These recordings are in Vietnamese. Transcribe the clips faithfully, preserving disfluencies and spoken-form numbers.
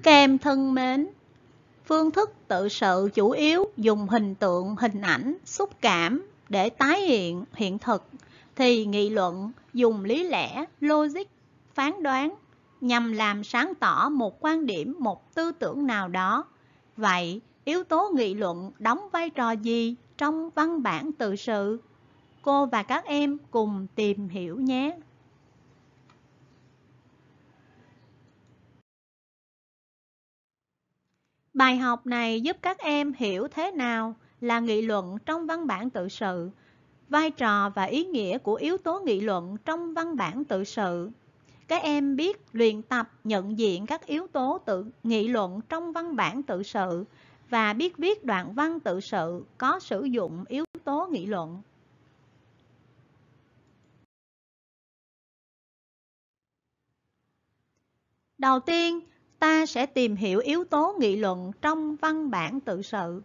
Các em thân mến, phương thức tự sự chủ yếu dùng hình tượng, hình ảnh, xúc cảm để tái hiện hiện thực, thì nghị luận dùng lý lẽ, logic, phán đoán nhằm làm sáng tỏ một quan điểm, một tư tưởng nào đó. Vậy, yếu tố nghị luận đóng vai trò gì trong văn bản tự sự? Cô và các em cùng tìm hiểu nhé! Bài học này giúp các em hiểu thế nào là nghị luận trong văn bản tự sự, vai trò và ý nghĩa của yếu tố nghị luận trong văn bản tự sự. Các em biết luyện tập nhận diện các yếu tố tự nghị luận trong văn bản tự sự và biết viết đoạn văn tự sự có sử dụng yếu tố nghị luận. Đầu tiên, ta sẽ tìm hiểu yếu tố nghị luận trong văn bản tự sự.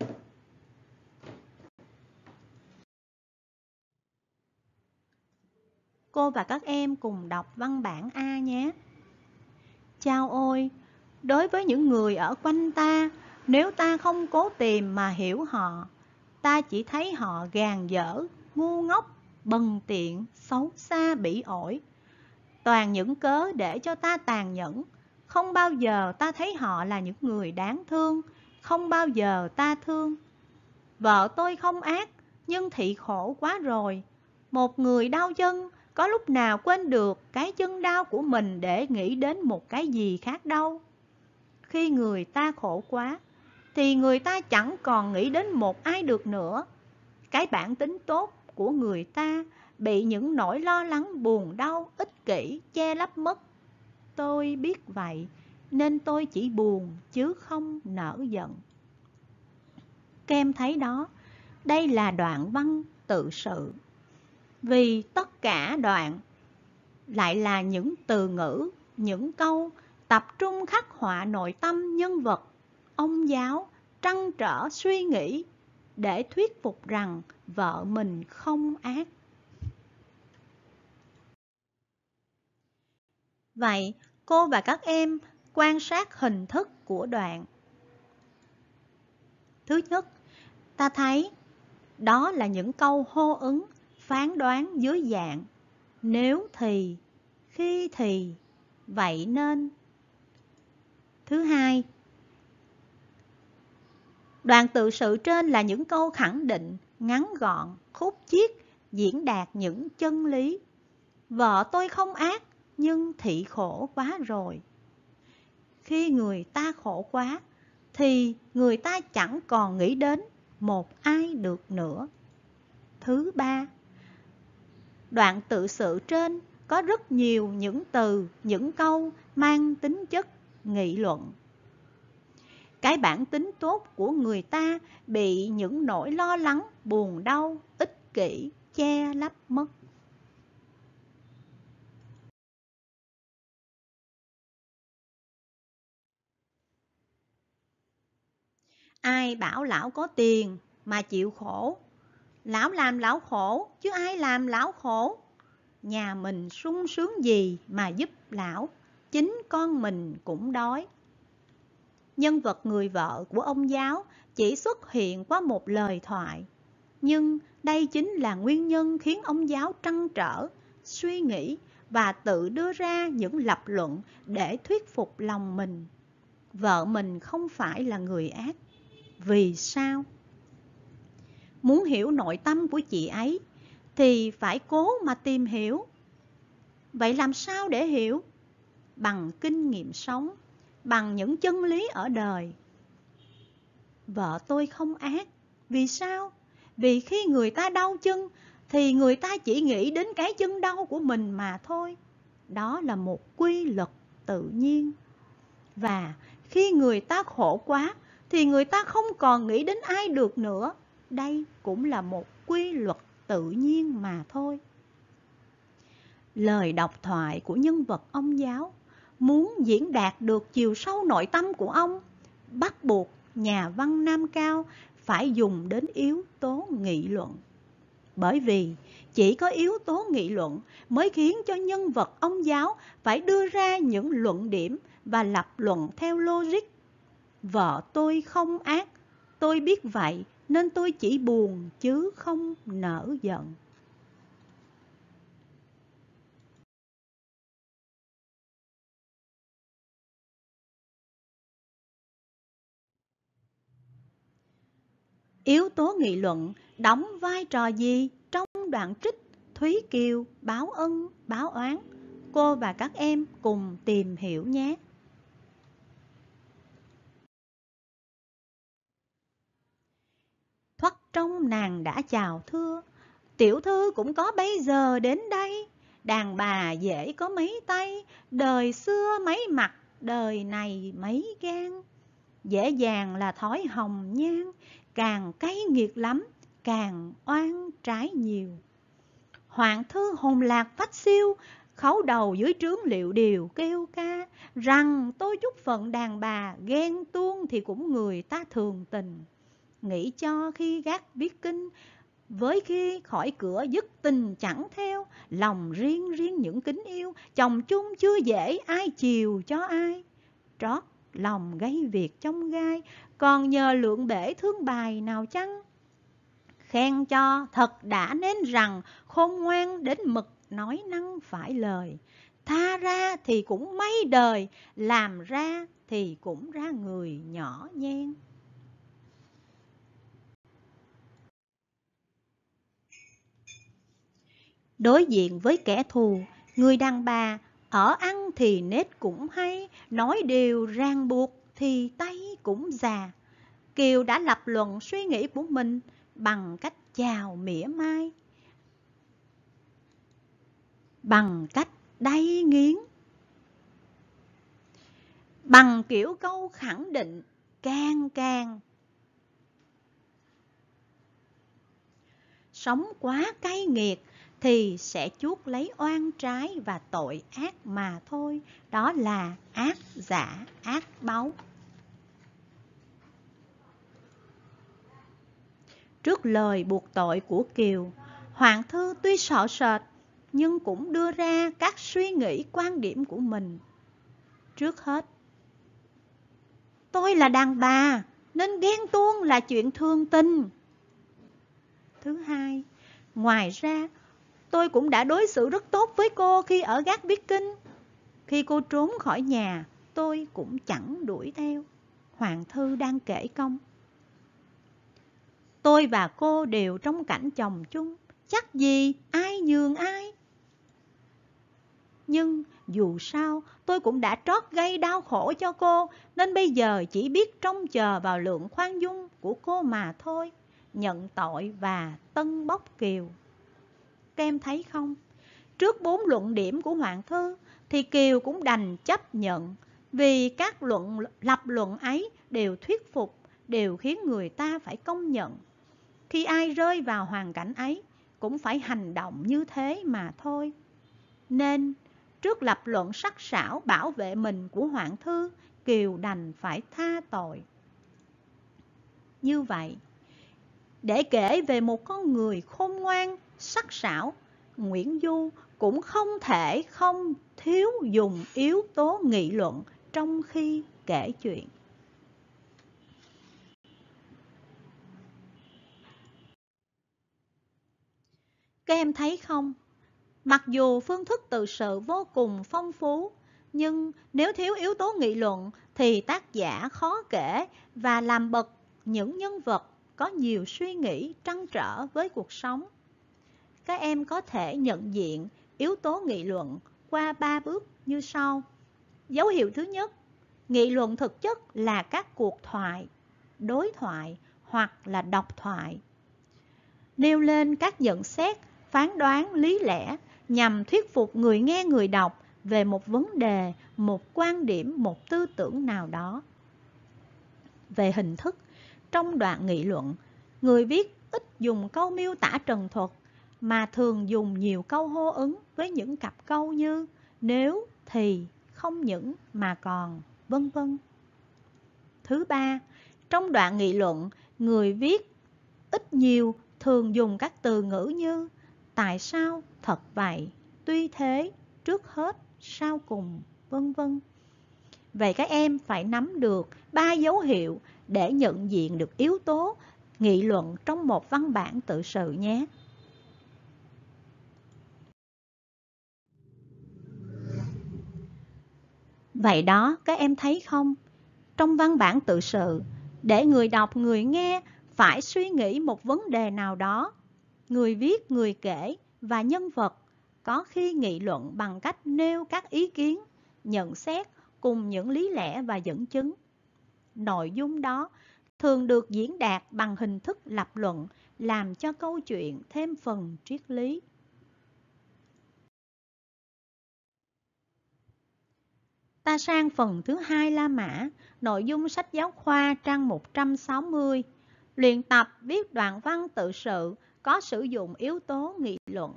Cô và các em cùng đọc văn bản A nhé. Chao ôi, đối với những người ở quanh ta, nếu ta không cố tìm mà hiểu họ, ta chỉ thấy họ gàn dở, ngu ngốc, bần tiện, xấu xa, bỉ ổi. Toàn những cớ để cho ta tàn nhẫn. Không bao giờ ta thấy họ là những người đáng thương, không bao giờ ta thương. Vợ tôi không ác, nhưng thị khổ quá rồi. Một người đau chân, có lúc nào quên được cái chân đau của mình để nghĩ đến một cái gì khác đâu. Khi người ta khổ quá, thì người ta chẳng còn nghĩ đến một ai được nữa. Cái bản tính tốt của người ta bị những nỗi lo lắng, buồn đau, ích kỷ che lấp mất. Tôi biết vậy, nên tôi chỉ buồn chứ không nỡ giận. Các em thấy đó, đây là đoạn văn tự sự. Vì tất cả đoạn lại là những từ ngữ, những câu tập trung khắc họa nội tâm nhân vật ông giáo trăn trở suy nghĩ để thuyết phục rằng vợ mình không ác. Vậy, cô và các em quan sát hình thức của đoạn. Thứ nhất, ta thấy đó là những câu hô ứng, phán đoán dưới dạng nếu thì, khi thì, vậy nên. Thứ hai, đoạn tự sự trên là những câu khẳng định, ngắn gọn, khúc chiết, diễn đạt những chân lý. Vợ tôi không ác, nhưng thị khổ quá rồi. Khi người ta khổ quá, thì người ta chẳng còn nghĩ đến một ai được nữa. Thứ ba, đoạn tự sự trên có rất nhiều những từ, những câu mang tính chất nghị luận. Cái bản tính tốt của người ta bị những nỗi lo lắng, buồn đau, ích kỷ che lấp mất. Ai bảo lão có tiền mà chịu khổ? Lão làm lão khổ, chứ ai làm lão khổ? Nhà mình sung sướng gì mà giúp lão, chính con mình cũng đói. Nhân vật người vợ của ông giáo chỉ xuất hiện qua một lời thoại, nhưng đây chính là nguyên nhân khiến ông giáo trăn trở, suy nghĩ và tự đưa ra những lập luận để thuyết phục lòng mình. Vợ mình không phải là người ác. Vì sao? Muốn hiểu nội tâm của chị ấy thì phải cố mà tìm hiểu. Vậy làm sao để hiểu? Bằng kinh nghiệm sống, bằng những chân lý ở đời. Vợ tôi không ác. Vì sao? Vì khi người ta đau chân thì người ta chỉ nghĩ đến cái chân đau của mình mà thôi. Đó là một quy luật tự nhiên. Và khi người ta khổ quá thì người ta không còn nghĩ đến ai được nữa. Đây cũng là một quy luật tự nhiên mà thôi. Lời độc thoại của nhân vật ông giáo muốn diễn đạt được chiều sâu nội tâm của ông, bắt buộc nhà văn Nam Cao phải dùng đến yếu tố nghị luận. Bởi vì chỉ có yếu tố nghị luận mới khiến cho nhân vật ông giáo phải đưa ra những luận điểm và lập luận theo logic. Vợ tôi không ác, tôi biết vậy nên tôi chỉ buồn chứ không nỡ giận. Yếu tố nghị luận đóng vai trò gì trong đoạn trích Thúy Kiều báo ân báo oán? Cô và các em cùng tìm hiểu nhé. Thoắt trong nàng đã chào thưa, tiểu thư cũng có bấy giờ đến đây. Đàn bà dễ có mấy tay, đời xưa mấy mặt, đời này mấy gan. Dễ dàng là thói hồng nhan, càng cay nghiệt lắm, càng oan trái nhiều. Hoàng thư hồn lạc phách siêu, khấu đầu dưới trướng liệu điều kêu ca, rằng tôi chút phận đàn bà ghen tuông thì cũng người ta thường tình. Nghĩ cho khi gác viết kinh, với khi khỏi cửa dứt tình chẳng theo, lòng riêng riêng những kính yêu, chồng chung chưa dễ ai chiều cho ai. Trót lòng gây việc trong gai, còn nhờ lượng bể thương bài nào chăng? Khen cho thật đã nên rằng, khôn ngoan đến mực nói năng phải lời. Tha ra thì cũng mấy đời, làm ra thì cũng ra người nhỏ nhen. Đối diện với kẻ thù, người đàn bà ở ăn thì nết cũng hay, nói điều ràng buộc thì tay cũng già. Kiều đã lập luận suy nghĩ của mình bằng cách chào mỉa mai, bằng cách đay nghiến, bằng kiểu câu khẳng định càng càng. Sống quá cay nghiệt thì sẽ chuốc lấy oan trái và tội ác mà thôi. Đó là ác giả ác báo. Trước lời buộc tội của Kiều, Hoàng thư tuy sợ sệt nhưng cũng đưa ra các suy nghĩ quan điểm của mình. Trước hết, tôi là đàn bà nên ghen tuông là chuyện thường tình. Thứ hai, ngoài ra tôi cũng đã đối xử rất tốt với cô khi ở gác viết kinh. Khi cô trốn khỏi nhà, tôi cũng chẳng đuổi theo. Hoàng thư đang kể công. Tôi và cô đều trong cảnh chồng chung, chắc gì ai nhường ai. Nhưng dù sao, tôi cũng đã trót gây đau khổ cho cô, nên bây giờ chỉ biết trông chờ vào lượng khoan dung của cô mà thôi. Nhận tội và tân bốc Kiều. Các em thấy không? Trước bốn luận điểm của Hoàng thư thì Kiều cũng đành chấp nhận, vì các luận lập luận ấy đều thuyết phục, đều khiến người ta phải công nhận. Khi ai rơi vào hoàn cảnh ấy cũng phải hành động như thế mà thôi. Nên trước lập luận sắc sảo bảo vệ mình của Hoàng thư, Kiều đành phải tha tội. Như vậy, để kể về một con người khôn ngoan, sắc sảo, Nguyễn Du cũng không thể không thiếu dùng yếu tố nghị luận trong khi kể chuyện. Các em thấy không? Mặc dù phương thức tự sự vô cùng phong phú, nhưng nếu thiếu yếu tố nghị luận thì tác giả khó kể và làm bật những nhân vật có nhiều suy nghĩ trăn trở với cuộc sống. Các em có thể nhận diện yếu tố nghị luận qua ba bước như sau. Dấu hiệu thứ nhất, nghị luận thực chất là các cuộc thoại, đối thoại hoặc là độc thoại. Nêu lên các nhận xét, phán đoán lý lẽ nhằm thuyết phục người nghe người đọc về một vấn đề, một quan điểm, một tư tưởng nào đó. Về hình thức, trong đoạn nghị luận, người viết ít dùng câu miêu tả trần thuật mà thường dùng nhiều câu hô ứng với những cặp câu như nếu, thì, không những mà còn, vân vân. Thứ ba, trong đoạn nghị luận, người viết ít nhiều thường dùng các từ ngữ như tại sao, thật vậy, tuy thế, trước hết, sau cùng, vân vân. Vậy các em phải nắm được ba dấu hiệu để nhận diện được yếu tố nghị luận trong một văn bản tự sự nhé. Vậy đó, các em thấy không? Trong văn bản tự sự, để người đọc, người nghe phải suy nghĩ một vấn đề nào đó, người viết, người kể và nhân vật có khi nghị luận bằng cách nêu các ý kiến, nhận xét cùng những lý lẽ và dẫn chứng. Nội dung đó thường được diễn đạt bằng hình thức lập luận, làm cho câu chuyện thêm phần triết lý. Ta sang phần thứ hai La Mã, nội dung sách giáo khoa trang một trăm sáu mươi. Luyện tập viết đoạn văn tự sự có sử dụng yếu tố nghị luận.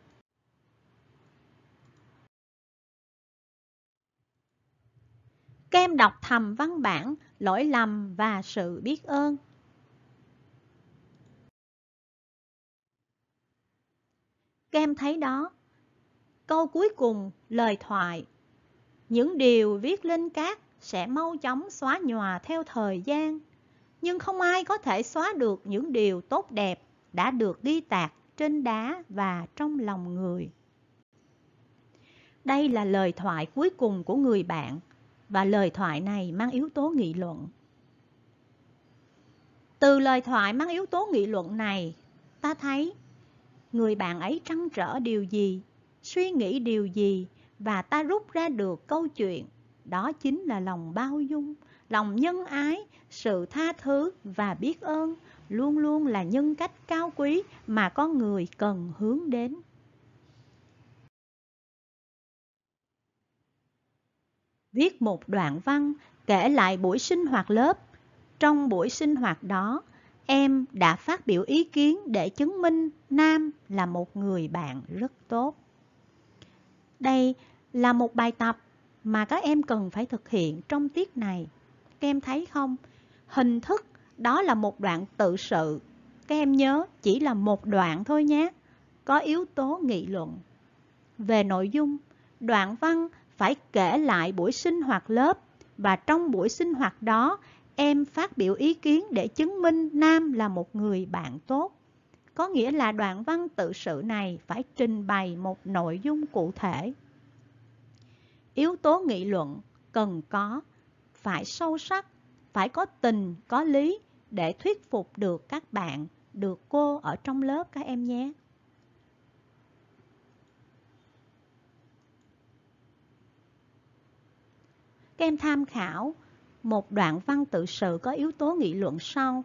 Các em đọc thầm văn bản, lỗi lầm và sự biết ơn. Các em thấy đó, câu cuối cùng lời thoại. Những điều viết lên cát sẽ mau chóng xóa nhòa theo thời gian, nhưng không ai có thể xóa được những điều tốt đẹp đã được ghi tạc trên đá và trong lòng người. Đây là lời thoại cuối cùng của người bạn, và lời thoại này mang yếu tố nghị luận. Từ lời thoại mang yếu tố nghị luận này, ta thấy người bạn ấy trăn trở điều gì, suy nghĩ điều gì, và ta rút ra được câu chuyện. Đó chính là lòng bao dung, lòng nhân ái, sự tha thứ và biết ơn luôn luôn là nhân cách cao quý mà con người cần hướng đến. Viết một đoạn văn kể lại buổi sinh hoạt lớp. Trong buổi sinh hoạt đó, em đã phát biểu ý kiến để chứng minh Nam là một người bạn rất tốt. Đây là một bài tập mà các em cần phải thực hiện trong tiết này. Các em thấy không? Hình thức đó là một đoạn tự sự. Các em nhớ chỉ là một đoạn thôi nhé. Có yếu tố nghị luận. Về nội dung, đoạn văn phải kể lại buổi sinh hoạt lớp, và trong buổi sinh hoạt đó, em phát biểu ý kiến để chứng minh Nam là một người bạn tốt. Có nghĩa là đoạn văn tự sự này phải trình bày một nội dung cụ thể. Yếu tố nghị luận cần có, phải sâu sắc, phải có tình, có lý để thuyết phục được các bạn, được cô ở trong lớp các em nhé. Các em tham khảo một đoạn văn tự sự có yếu tố nghị luận sau.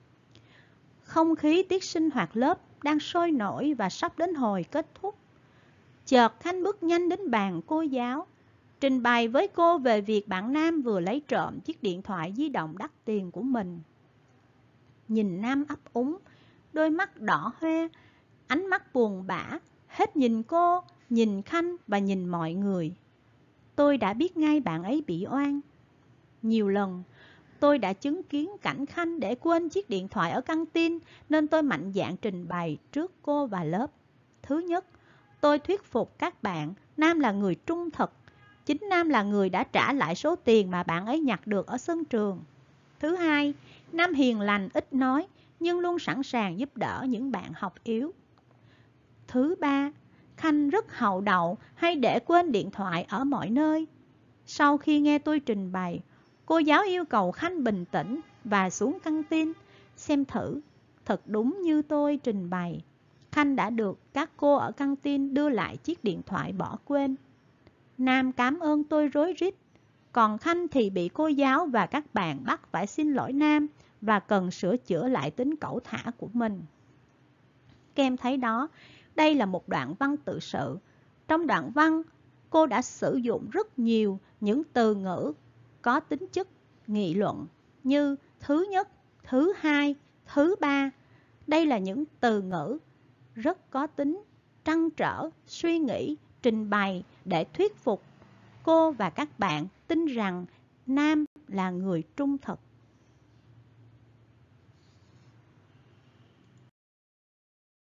Không khí tiết sinh hoạt lớp đang sôi nổi và sắp đến hồi kết thúc. Chợt Khanh bước nhanh đến bàn cô giáo, trình bày với cô về việc bạn Nam vừa lấy trộm chiếc điện thoại di động đắt tiền của mình. Nhìn Nam ấp úng, đôi mắt đỏ hoe, ánh mắt buồn bã, hết nhìn cô, nhìn Khanh và nhìn mọi người. Tôi đã biết ngay bạn ấy bị oan. Nhiều lần, tôi đã chứng kiến cảnh Khanh để quên chiếc điện thoại ở căng tin, nên tôi mạnh dạn trình bày trước cô và lớp. Thứ nhất, tôi thuyết phục các bạn Nam là người trung thực. Chính Nam là người đã trả lại số tiền mà bạn ấy nhặt được ở sân trường. Thứ hai, Nam hiền lành, ít nói, nhưng luôn sẵn sàng giúp đỡ những bạn học yếu. Thứ ba, Khanh rất hậu đậu hay để quên điện thoại ở mọi nơi. Sau khi nghe tôi trình bày, cô giáo yêu cầu Khanh bình tĩnh và xuống căng tin. Xem thử, thật đúng như tôi trình bày, Khanh đã được các cô ở căng tin đưa lại chiếc điện thoại bỏ quên. Nam cảm ơn tôi rối rít, còn Khanh thì bị cô giáo và các bạn bắt phải xin lỗi Nam và cần sửa chữa lại tính cẩu thả của mình. Các em thấy đó, đây là một đoạn văn tự sự. Trong đoạn văn, cô đã sử dụng rất nhiều những từ ngữ có tính chất nghị luận như thứ nhất, thứ hai, thứ ba. Đây là những từ ngữ rất có tính trăn trở, suy nghĩ, trình bày để thuyết phục cô và các bạn tin rằng Nam là người trung thực.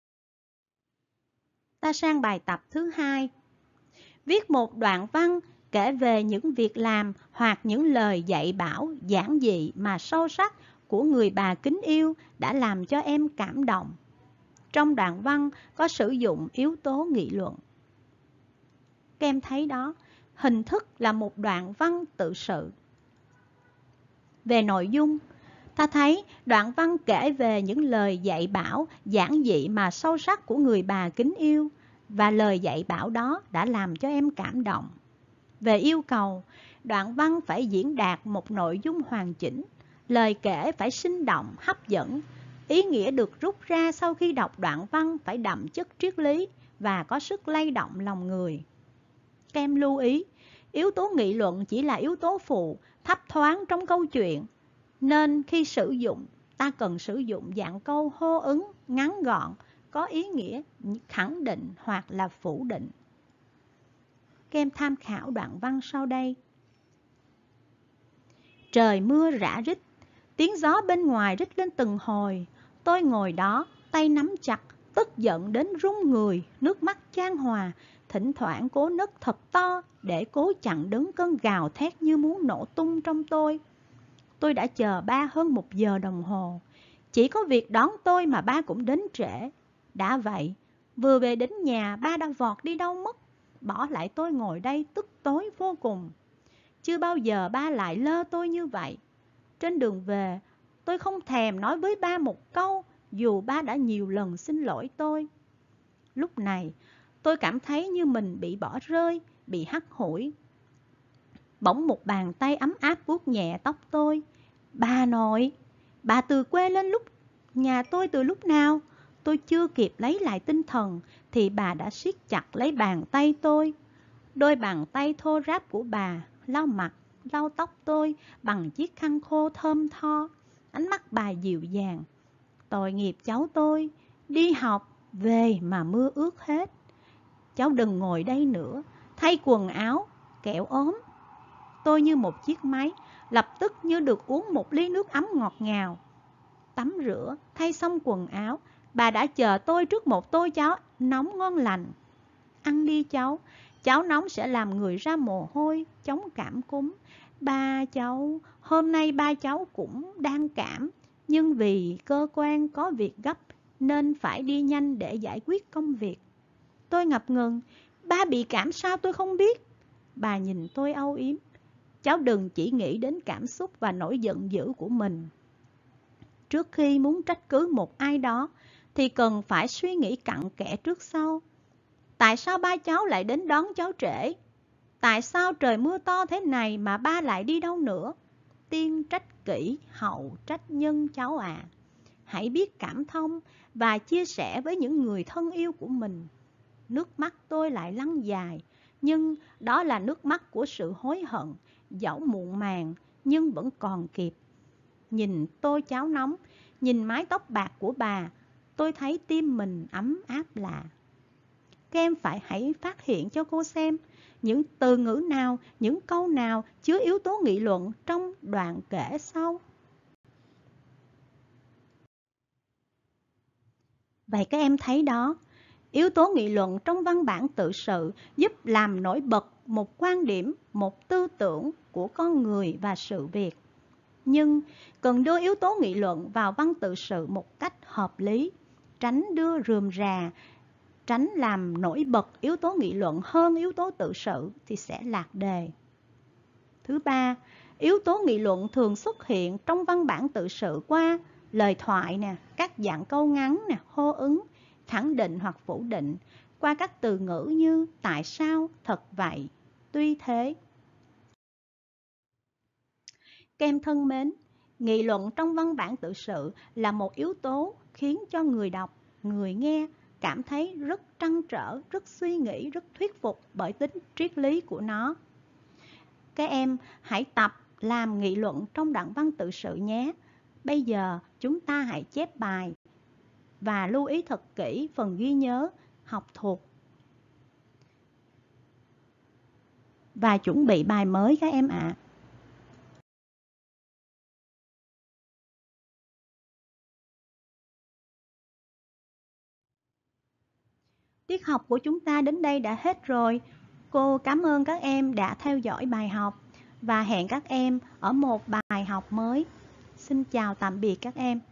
Ta sang bài tập thứ hai. Viết một đoạn văn kể về những việc làm hoặc những lời dạy bảo giản dị mà sâu sắc của người bà kính yêu đã làm cho em cảm động. Trong đoạn văn có sử dụng yếu tố nghị luận. Các em thấy đó, hình thức là một đoạn văn tự sự. Về nội dung, ta thấy đoạn văn kể về những lời dạy bảo giản dị mà sâu sắc của người bà kính yêu, và lời dạy bảo đó đã làm cho em cảm động. Về yêu cầu, đoạn văn phải diễn đạt một nội dung hoàn chỉnh, lời kể phải sinh động, hấp dẫn. Ý nghĩa được rút ra sau khi đọc đoạn văn phải đậm chất triết lý và có sức lay động lòng người. Các em lưu ý, yếu tố nghị luận chỉ là yếu tố phụ, thấp thoáng trong câu chuyện, nên khi sử dụng, ta cần sử dụng dạng câu hô ứng, ngắn gọn, có ý nghĩa khẳng định hoặc là phủ định. Các em tham khảo đoạn văn sau đây. Trời mưa rã rít, tiếng gió bên ngoài rít lên từng hồi. Tôi ngồi đó, tay nắm chặt, tức giận đến run người, nước mắt chan hòa, thỉnh thoảng cố nấc thật to để cố chặn đứng cơn gào thét như muốn nổ tung trong tôi. Tôi đã chờ ba hơn một giờ đồng hồ. Chỉ có việc đón tôi mà ba cũng đến trễ. Đã vậy, vừa về đến nhà ba đã vọt đi đâu mất, bỏ lại tôi ngồi đây tức tối vô cùng. Chưa bao giờ ba lại lơ tôi như vậy. Trên đường về, tôi không thèm nói với ba một câu, dù ba đã nhiều lần xin lỗi tôi. Lúc này, tôi cảm thấy như mình bị bỏ rơi, bị hắt hủi. Bỗng một bàn tay ấm áp vuốt nhẹ tóc tôi. Bà nội, bà từ quê lên lúc nhà tôi từ lúc nào? Tôi chưa kịp lấy lại tinh thần thì bà đã siết chặt lấy bàn tay tôi. Đôi bàn tay thô ráp của bà lau mặt, lau tóc tôi bằng chiếc khăn khô thơm tho. Ánh mắt bà dịu dàng. Tội nghiệp cháu tôi, đi học, về mà mưa ướt hết. Cháu đừng ngồi đây nữa, thay quần áo, kẻo ốm. Tôi như một chiếc máy, lập tức như được uống một ly nước ấm ngọt ngào. Tắm rửa, thay xong quần áo, bà đã chờ tôi trước một tô cháo nóng ngon lành. Ăn đi cháu, cháo nóng sẽ làm người ra mồ hôi, chống cảm cúm. Ba cháu, hôm nay ba cháu cũng đang cảm, nhưng vì cơ quan có việc gấp nên phải đi nhanh để giải quyết công việc. Tôi ngập ngừng, ba bị cảm sao tôi không biết. Bà nhìn tôi âu yếm. Cháu đừng chỉ nghĩ đến cảm xúc và nỗi giận dữ của mình. Trước khi muốn trách cứ một ai đó thì cần phải suy nghĩ cặn kẽ trước sau. Tại sao ba cháu lại đến đón cháu trễ? Tại sao trời mưa to thế này mà ba lại đi đâu nữa? Tiên trách kỹ, hậu trách nhân cháu à. Hãy biết cảm thông và chia sẻ với những người thân yêu của mình. Nước mắt tôi lại lăn dài, nhưng đó là nước mắt của sự hối hận, dẫu muộn màng nhưng vẫn còn kịp. Nhìn tô cháo nóng, nhìn mái tóc bạc của bà, tôi thấy tim mình ấm áp lạ. Các em phải hãy phát hiện cho cô xem những từ ngữ nào, những câu nào chứa yếu tố nghị luận trong đoạn kể sau. Vậy các em thấy đó, yếu tố nghị luận trong văn bản tự sự giúp làm nổi bật một quan điểm, một tư tưởng của con người và sự việc. Nhưng cần đưa yếu tố nghị luận vào văn tự sự một cách hợp lý, tránh đưa rườm rà, tránh làm nổi bật yếu tố nghị luận hơn yếu tố tự sự thì sẽ lạc đề. Thứ ba, yếu tố nghị luận thường xuất hiện trong văn bản tự sự qua lời thoại nè, các dạng câu ngắn nè, hô ứng, khẳng định hoặc phủ định, qua các từ ngữ như tại sao, thật vậy, tuy thế. Các em thân mến, nghị luận trong văn bản tự sự là một yếu tố khiến cho người đọc, người nghe cảm thấy rất trăn trở, rất suy nghĩ, rất thuyết phục bởi tính triết lý của nó. Các em hãy tập làm nghị luận trong đoạn văn tự sự nhé. Bây giờ chúng ta hãy chép bài và lưu ý thật kỹ phần ghi nhớ, học thuộc và chuẩn bị bài mới các em ạ. À. Tiết học của chúng ta đến đây đã hết rồi. Cô cảm ơn các em đã theo dõi bài học và hẹn các em ở một bài học mới. Xin chào tạm biệt các em.